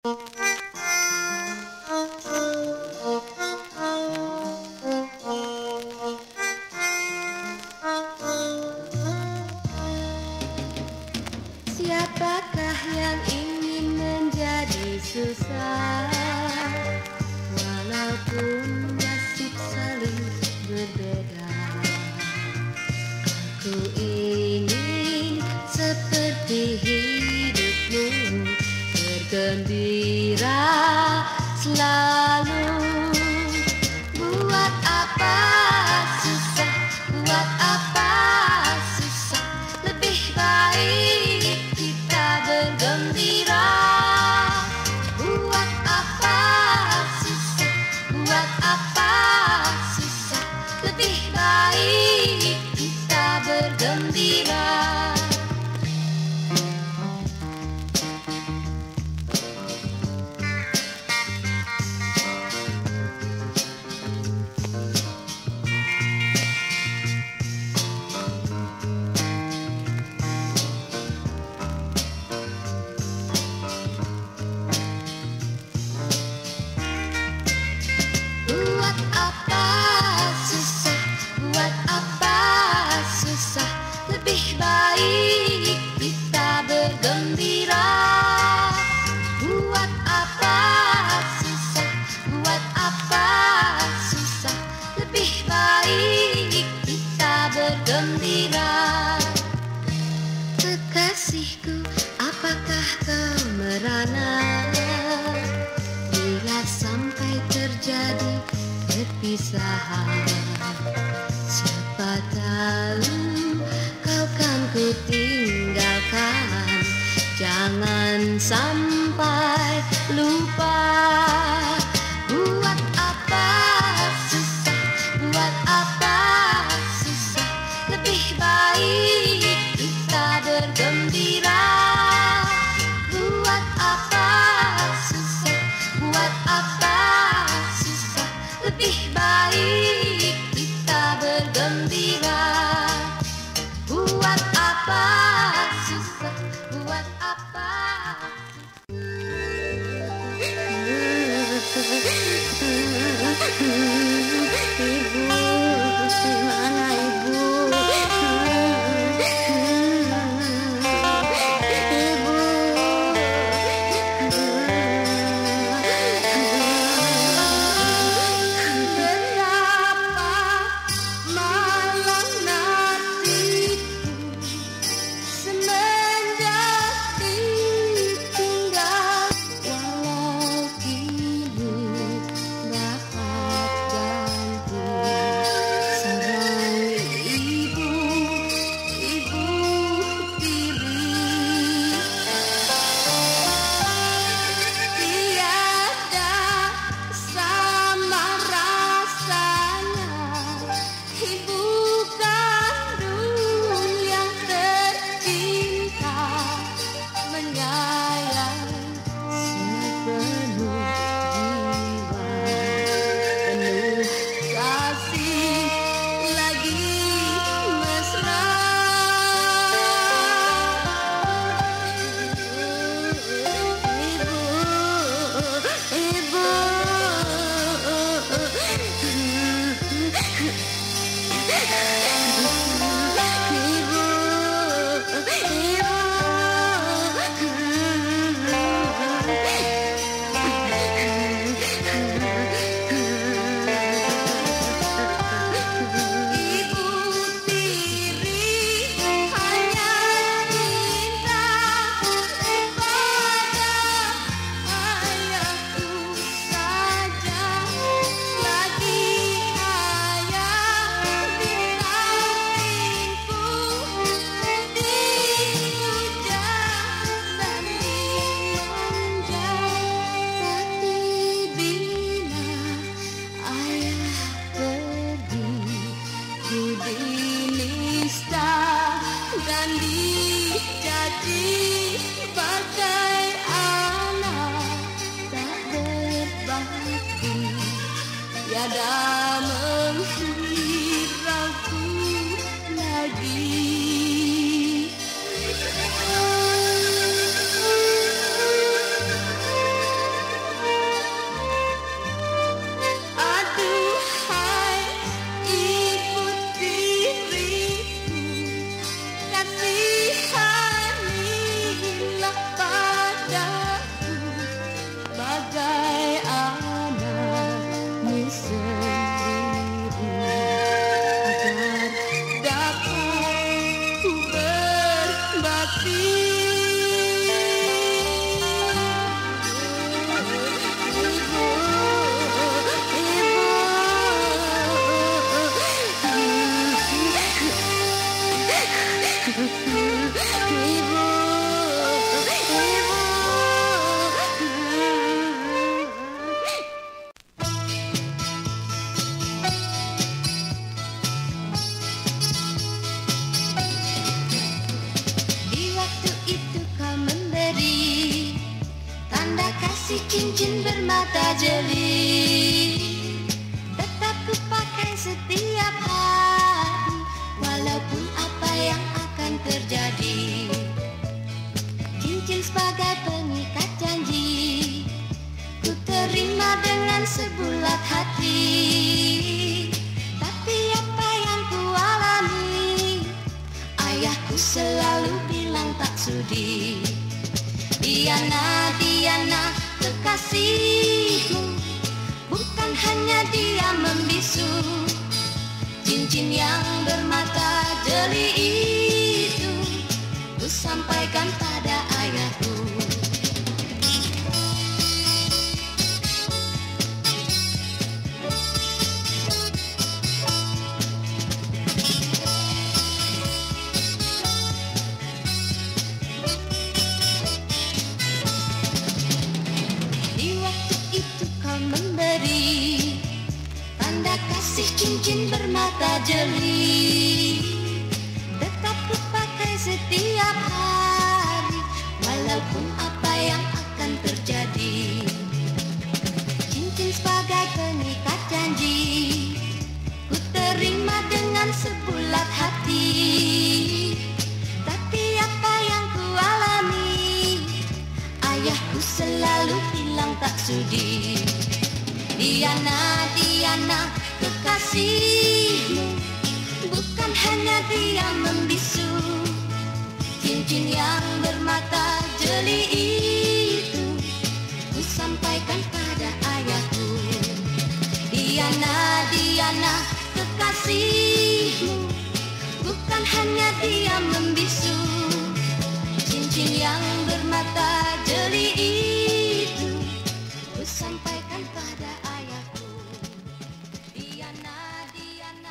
Siapakah yang ingin menjadi susah, walaupun nasib saling berbeda. Aku ingin seperti hidupmu, bergembira selalu. Buat apa susah, buat apa susah, lebih baik kita bergembira. Buat apa susah, buat apa susah, lebih baik kita bergembira. Buat apa susah, buat apa susah, lebih baik kita bergembira. Buat apa susah, buat apa susah, lebih baik kita bergembira. Kekasihku, apakah kau merana bila sampai terjadi perpisahan? Siapa tahu kau kan ku tinggalkan. Jangan sampai lupa. Buat apa susah, buat apa susah, lebih baik kita bergembira. Buat apa susah, buat apa susah, lebih baik kita bergembira. Buat apa susah, buat apa Ibu, mana Ibu? Tiada menghirauku lagi. kasih cincin bermata jeli, tetap ku pakai setiap hari, walaupun apa yang akan terjadi. Cincin sebagai pengikat janji, ku terima dengan sebulat hati. Tapi apa yang ku alami, ayahku selalu bilang tak sudi. Diana, Diana, kekasihmu, bukan hanya dia membisu. Cincin yang bermata jeli itu ku sampaikan pada ayahku. Memberi tanda kasih cincin bermata jeli, tetap ku pakai setiap hari, walaupun apa yang akan terjadi. Cincin sebagai pengikat janji, ku terima dengan sebulat hati. Tapi apa yang ku alami, ayahku selalu bilang tak sudi. Diana, Diana, kekasihmu, bukan hanya dia membisu. Cincin yang bermata jeli itu ku sampaikan pada ayahku. Diana, Diana, kekasihmu, bukan hanya dia membisu. Cincin yang bermata jeli itu ku sampaikan pada ayahku. Diana, Diana.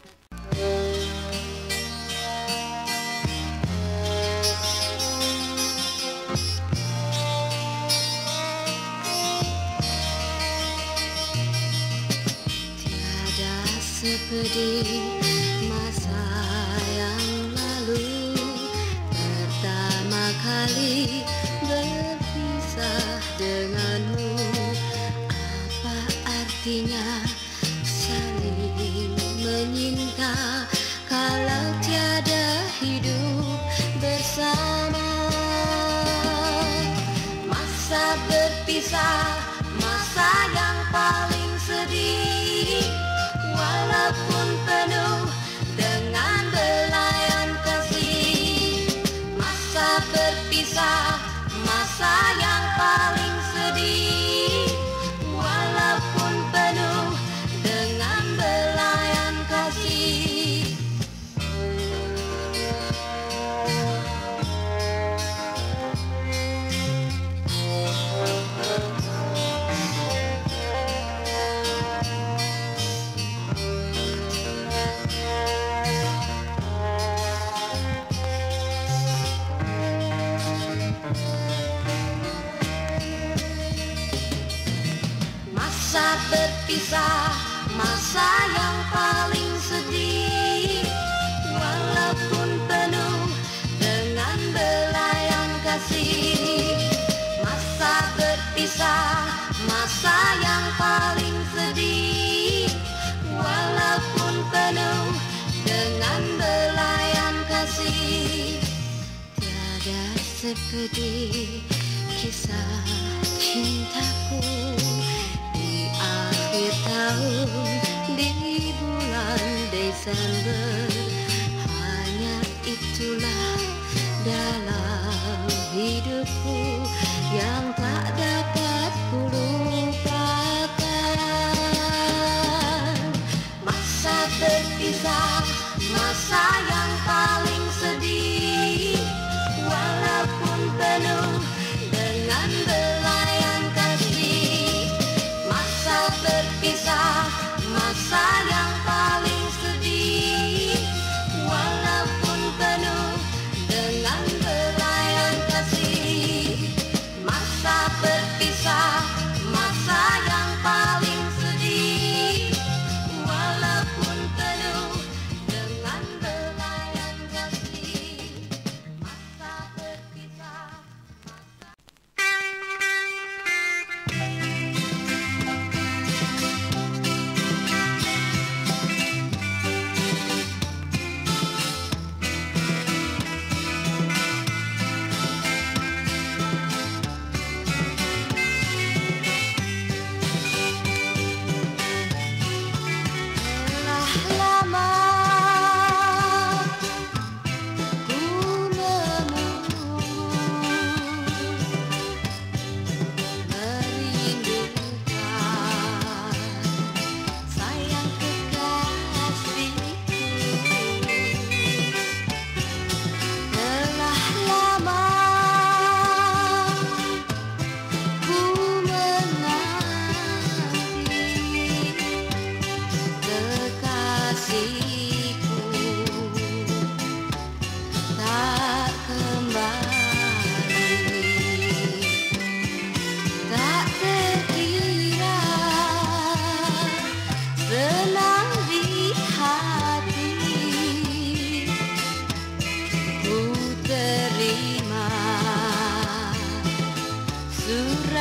Tiada sepedih masa yang lalu, pertama kali berpisah denganmu. Apa artinya saling menyinta kalau tiada hidup bersama? Masa berpisah, masa yang paling sedih, walaupun penuh dengan belayan kasih. Masa berpisah, masa yang paling sedih, walaupun penuh dengan belayan kasih. Masa berpisah, masa yang paling sedih, walaupun penuh dengan belayan kasih. Masa berpisah, masa yang paling sedih, walaupun penuh dengan belayan kasih. Tiada sepedih kisah cintaku di akhir tahun, di bulan Desember. Hanya itulah dalam hidupku yang tak dapat kulupakan. Masa berpisah, masa yang paling sedih, walaupun penuh dengan belayan kasih. Masa berpisah, masa yang paling sedih, walaupun penuh dengan belayan kasih. Masa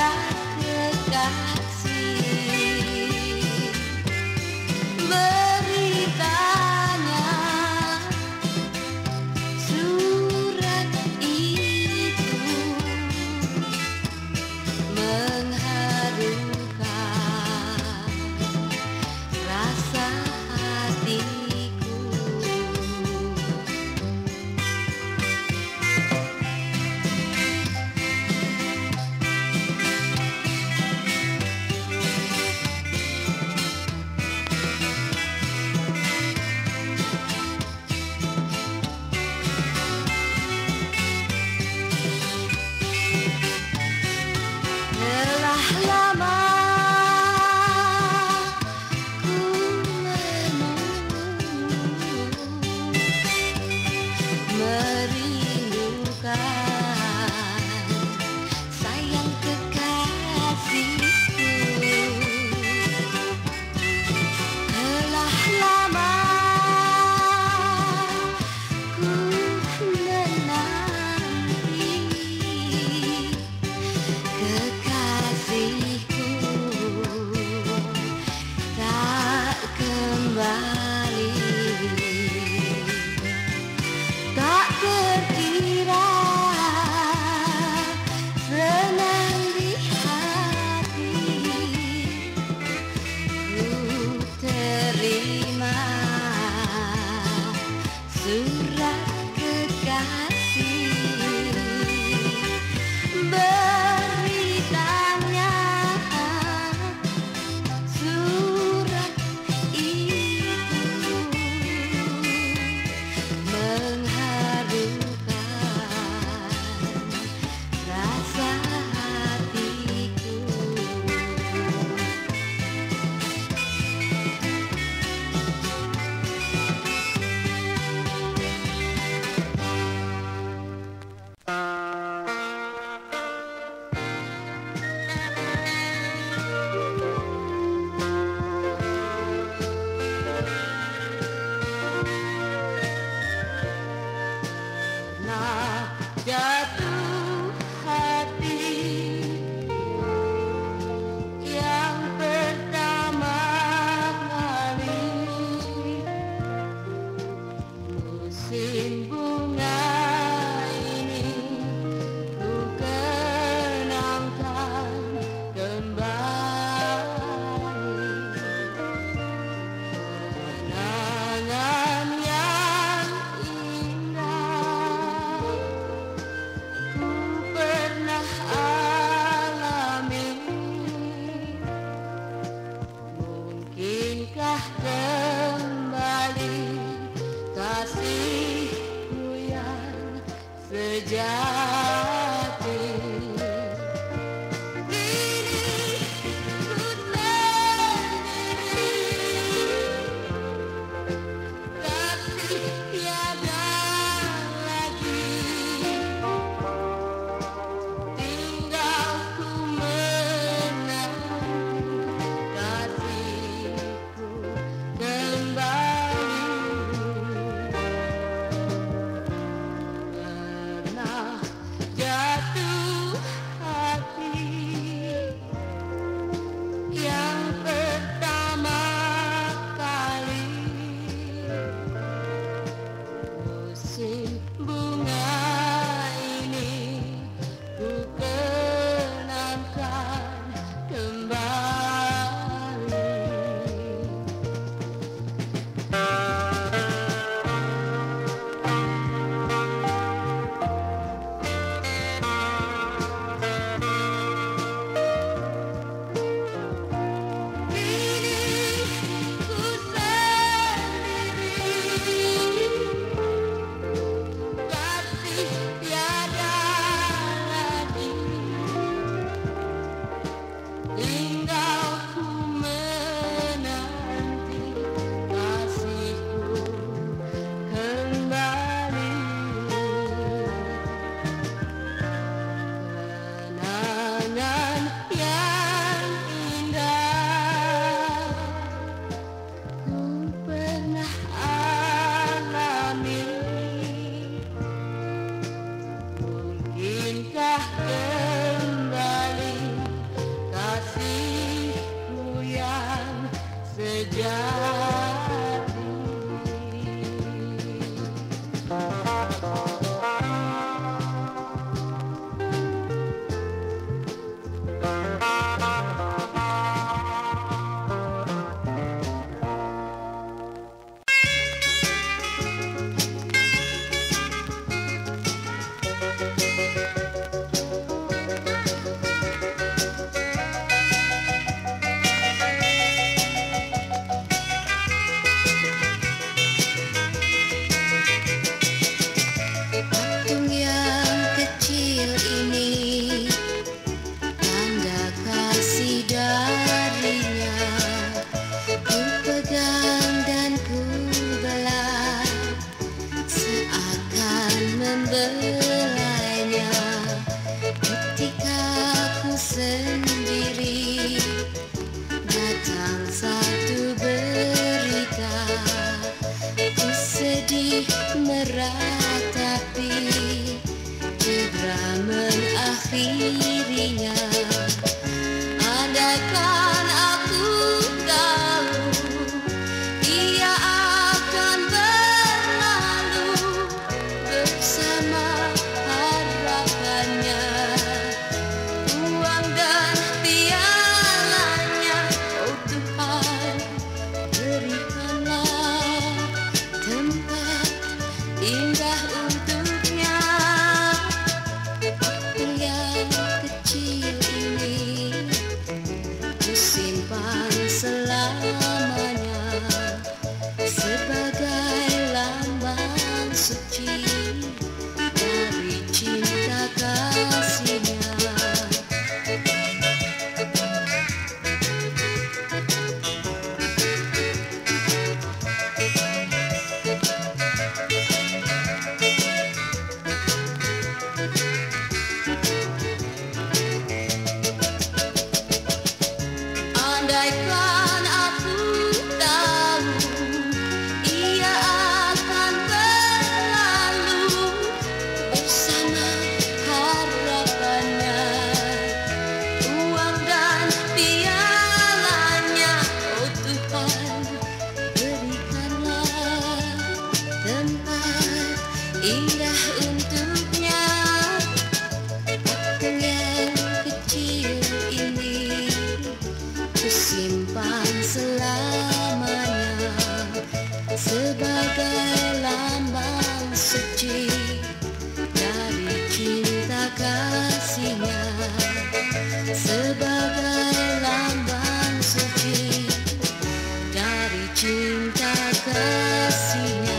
surat kekasih. Beritanya surat itu mengharukan rasa hatiku. sendiri. Datang satu berita, ku sedih meratapi, segera mengakhirinya. Andaikan aku tahu ia akan berlalu bersama harapannya, uang dan pialanya, oh Tuhan, berikanlah tempat indah untuknya. Yang kecil ini kusimpan selamanya sebagai lambang suci dari cinta kasihnya. Andaikan aku tahu ia akan berlalu bersama harapannya, uang dan pialanya, oh Tuhan, berikanlah tempat indah untuknya. Patung yang kecil ini kusimpan selamanya sebagai lambang suci dari cinta kasihnya, sebagai lambang suci dari cinta kasihnya.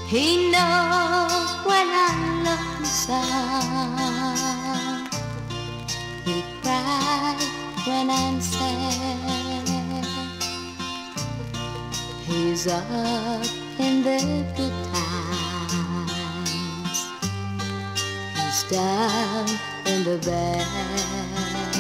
He knows when I love the sound. He cries when I'm sad. He's up in the good times. He's down in the bad.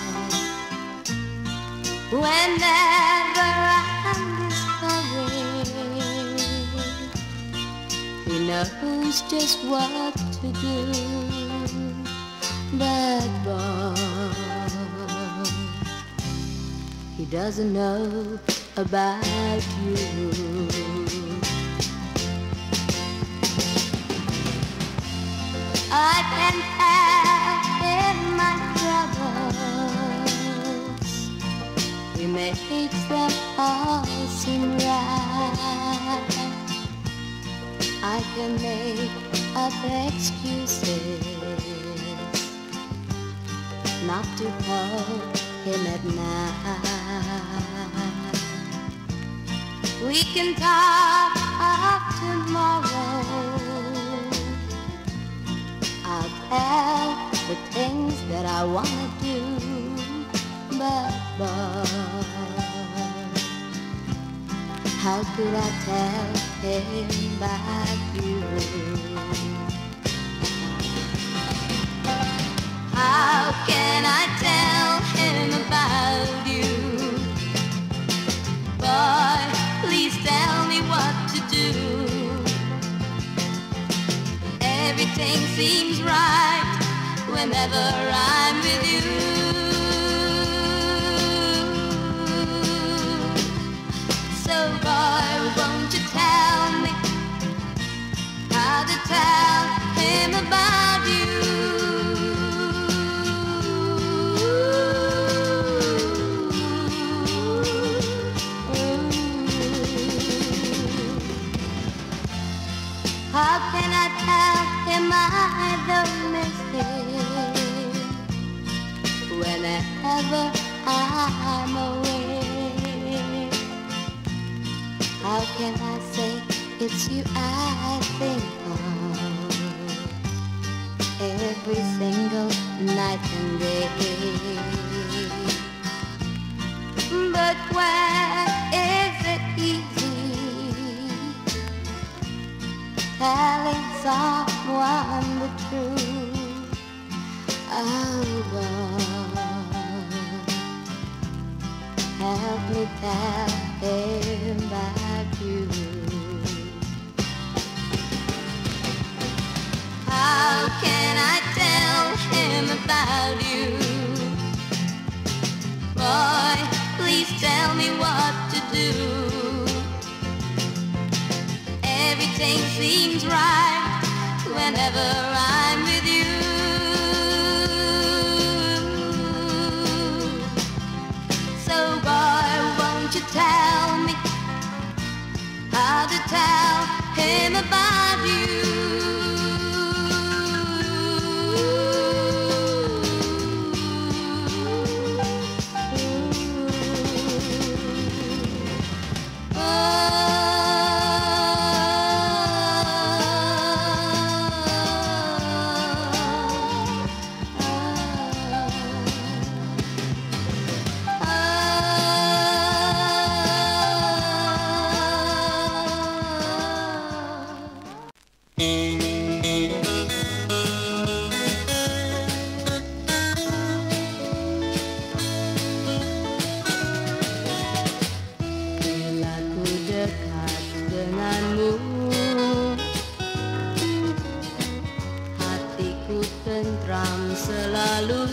Whenever I'm discouraged, he knows just what to do. But boy, he doesn't know about you. I can have in my troubles. He makes them all seem right. I can make up excuses not to call him at night. We can talk of tomorrow. I'll tell the things that I wanna do, but how could I tell him about you? How can I tell him about you? Boy, please tell me what to do. Everything seems right whenever I'm with you. So boy, won't you tell me how to tell him about you? How can I tell him I don't miss him whenever I'm away? How can I say it's you I think of every single night and day? But when is it easy telling someone the truth? Oh God, help me tell him about you. How can I tell him about you? Boy, please tell me what to do. Everything seems right whenever I'm with you. So boy, won't you tell me how to tell him about you? Tentram selalu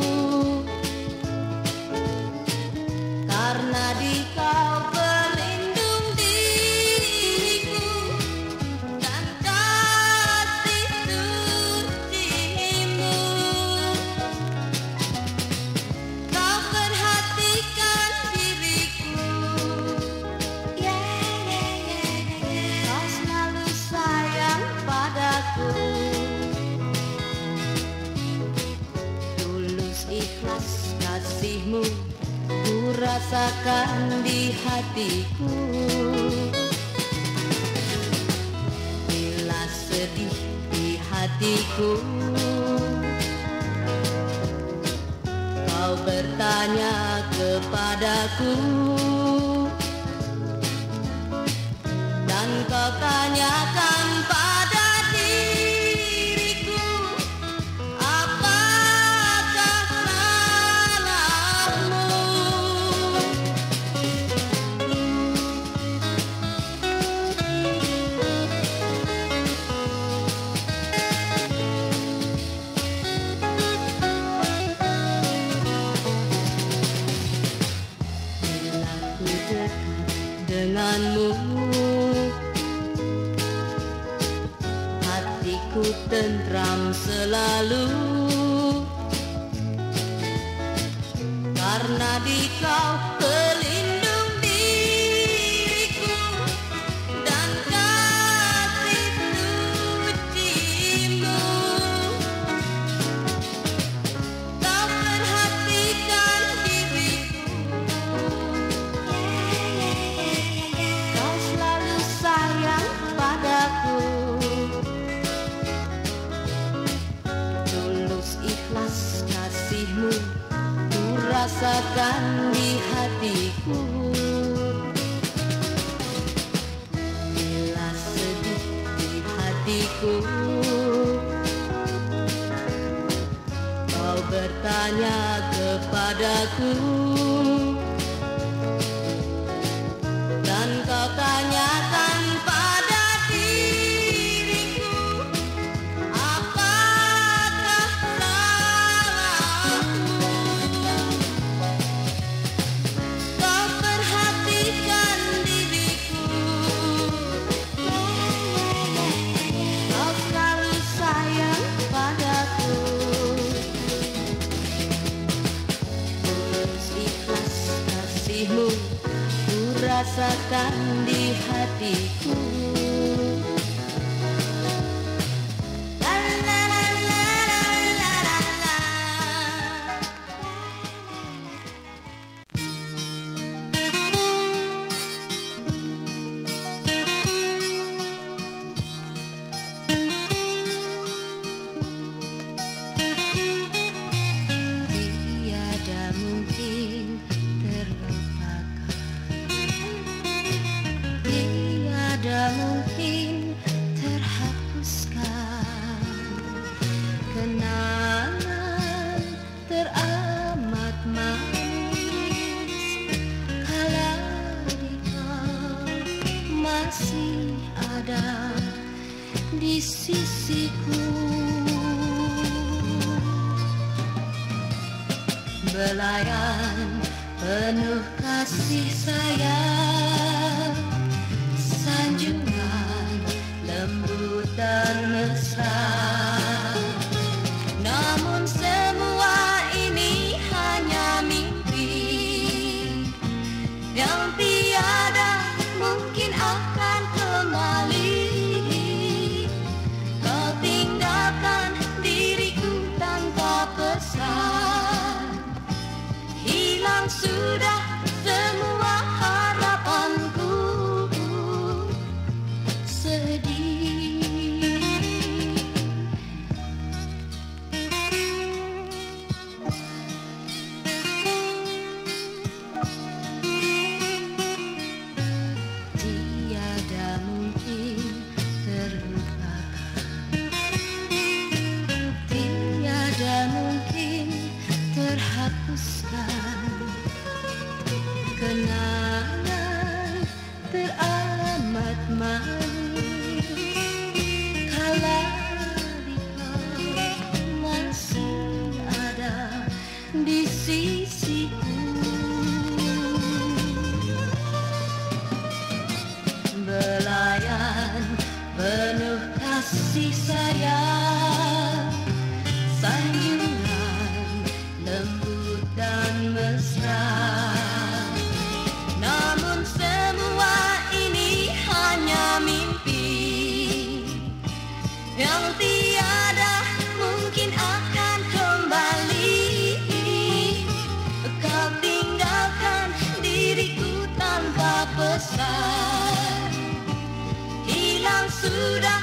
karena di kau pelindung diriku dan kasih sucimu. Kau perhatikan diriku, kau selalu sayang padaku. Ikhlas kasihmu ku rasakan di hatiku. hatiku. Kau bertanya kepadaku dan kau tanyakan pada diriku, apakah salahmu? Denganmu, hatiku tentram selalu, karena di kau pelindung diriku dan kasih sucimu. Kau perhatikan diriku, padaku, tulus ikhlas kasihmu ku rasakan di hatiku. Bila sedih di hatiku, kau bertanya kepadaku dan kau tanyakan pada diriku, apakah salahmu? Kau perhatikan diriku, kau selalu sayang padaku, tulus ikhlas kasihmu ku rasakan di hatiku. Tiada mungkin terlupakan, tiada mungkin terhapuskan, kenangan teramat manis kalau kau masih ada di sisiku. Belayan penuh kasih sayang, sanjungan lembut dan mesra. Namun semua ini hanya mimpi yang tiada mungkin akan kembali. Kau tinggalkan diriku tanpa pesan, hilang sudah semua harapanku. Sedih, tiada mungkin terlupakan, tiada mungkin terhapuskan, kenangan teramat manis kalau kau masih ada di sisiku. Belayan penuh kasih sayang, sanjungan lembut dan mesra. Namun semua ini hanya mimpi yang tiada mungkin akan kembali. Kau tinggalkan diriku tanpa pesan, hilang sudah